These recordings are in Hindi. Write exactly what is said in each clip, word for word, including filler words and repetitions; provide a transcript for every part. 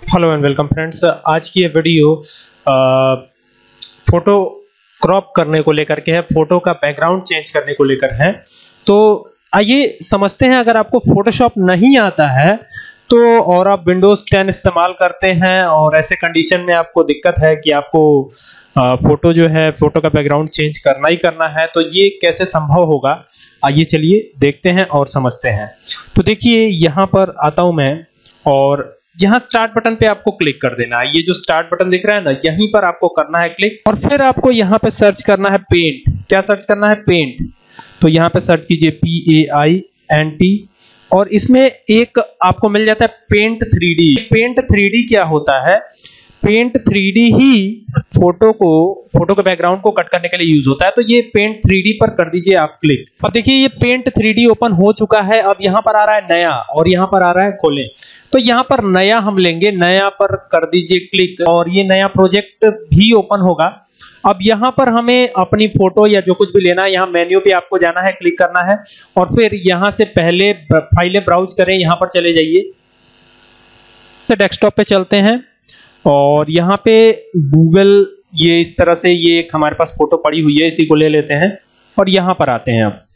Hello and welcome friends. आज की ये वीडियो फोटो क्रॉप करने को लेकर के है, फोटो का बैकग्राउंड चेंज करने को लेकर है। तो आइए समझते हैं, अगर आपको फोटोशॉप नहीं आता है तो और आप विंडोज टेन इस्तेमाल करते हैं और ऐसे कंडीशन में आपको दिक्कत है कि आपको आ, फोटो जो है फोटो का बैकग्राउंड चेंज करना ही करना है, तो ये कैसे संभव होगा, आइए चलिए देखते हैं और समझते हैं। तो देखिए यहाँ पर आता हूं मैं और यहाँ स्टार्ट बटन पे आपको क्लिक कर देना है। ये जो स्टार्ट बटन दिख रहा है ना, यहीं पर आपको करना है क्लिक और फिर आपको यहाँ पे सर्च करना है पेंट। क्या सर्च करना है? पेंट। तो यहाँ पे सर्च कीजिए P A I N T और इसमें एक आपको मिल जाता है Paint three D. Paint three D क्या होता है? पेंट थ्री डी ही फोटो को फोटो के बैकग्राउंड को कट करने के लिए यूज होता है। तो ये पेंट थ्री डी पर कर दीजिए आप क्लिक। अब देखिए ये पेंट थ्री डी ओपन हो चुका है। अब यहाँ पर आ रहा है नया और यहाँ पर आ रहा है खोलें। तो यहाँ पर नया हम लेंगे, नया पर कर दीजिए क्लिक और ये नया प्रोजेक्ट भी ओपन होगा। अब यहाँ पर हमें अपनी फोटो या जो कुछ भी लेना है, यहाँ मेन्यू पे आपको जाना है, क्लिक करना है और फिर यहाँ से पहले फाइलें ब्राउज करें, यहाँ पर चले जाइए, तो डेस्कटॉप पे चलते हैं और यहाँ पे गूगल ये इस तरह से ये एक हमारे पास फोटो पड़ी हुई है, इसी को ले लेते हैं और यहाँ पर आते हैं। अब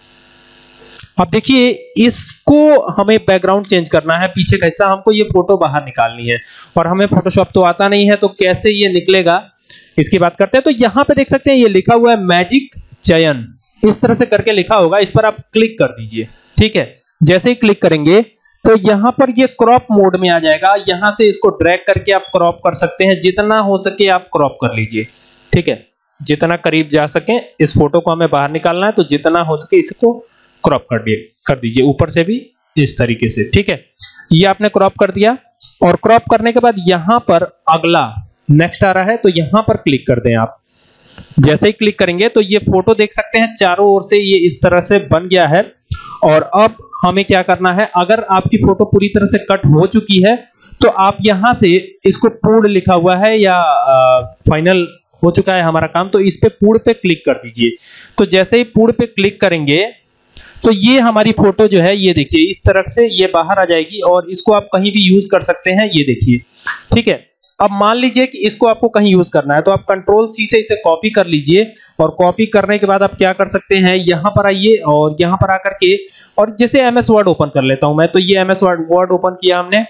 अब देखिए इसको हमें बैकग्राउंड चेंज करना है, पीछे का हिस्सा हमको ये फोटो बाहर निकालनी है और हमें फोटोशॉप तो आता नहीं है, तो कैसे ये निकलेगा इसकी बात करते हैं। तो यहाँ पे देख सकते हैं ये लिखा हुआ है मैजिक चयन, इस तरह से करके लिखा होगा, इस पर आप क्लिक कर दीजिए। ठीक है, जैसे ही क्लिक करेंगे तो यहाँ पर ये क्रॉप मोड में आ जाएगा। यहाँ से इसको ड्रैग करके आप क्रॉप कर सकते हैं, जितना हो सके आप क्रॉप कर लीजिए। ठीक है, जितना करीब जा सके, इस फोटो को हमें बाहर निकालना है तो जितना हो सके इसको क्रॉप कर दिए कर दीजिए ऊपर से भी इस तरीके से। ठीक है, ये आपने क्रॉप कर दिया और क्रॉप करने के बाद यहाँ पर अगला नेक्स्ट आ रहा है, तो यहाँ पर क्लिक कर दें आप। जैसे ही क्लिक करेंगे तो ये फोटो देख सकते हैं चारों ओर से ये इस तरह से बन गया है। और अब हमें क्या करना है, अगर आपकी फोटो पूरी तरह से कट हो चुकी है तो आप यहां से इसको पूर्ण लिखा हुआ है या फाइनल हो चुका है हमारा काम, तो इस पे पूर्ण पे क्लिक कर दीजिए। तो जैसे ही पूर्ण पे क्लिक करेंगे तो ये हमारी फोटो जो है ये देखिए इस तरह से ये बाहर आ जाएगी और इसको आप कहीं भी यूज कर सकते हैं, ये देखिए। ठीक है, अब मान लीजिए कि इसको आपको कहीं यूज करना है तो आप कंट्रोल सी से इसे कॉपी कर लीजिए और कॉपी करने के बाद आप क्या कर सकते हैं, यहां पर आइए और यहां पर आकर के और जैसे एमएस वर्ड ओपन कर लेता हूं मैं, तो ये एमएस वर्ड वर्ड ओपन किया हमने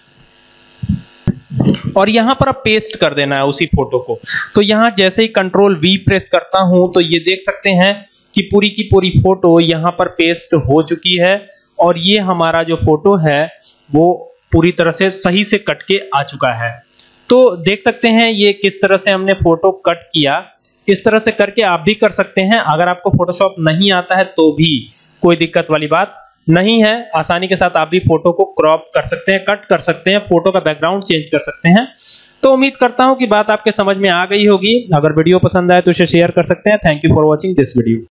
और यहां पर आप पेस्ट कर देना है उसी फोटो को। तो यहां जैसे ही कंट्रोल वी प्रेस करता हूं तो ये देख सकते हैं कि पूरी की पूरी फोटो यहां पर पेस्ट हो चुकी है और ये हमारा जो फोटो है वो पूरी तरह से सही से कट के आ चुका है। तो देख सकते हैं ये किस तरह से हमने फोटो कट किया। इस तरह से करके आप भी कर सकते हैं। अगर आपको फोटोशॉप नहीं आता है तो भी कोई दिक्कत वाली बात नहीं है, आसानी के साथ आप भी फोटो को क्रॉप कर सकते हैं, कट कर सकते हैं, फोटो का बैकग्राउंड चेंज कर सकते हैं। तो उम्मीद करता हूं कि बात आपके समझ में आ गई होगी। अगर वीडियो पसंद आए तो इसे शेयर कर सकते हैं। Thank you for watching this video.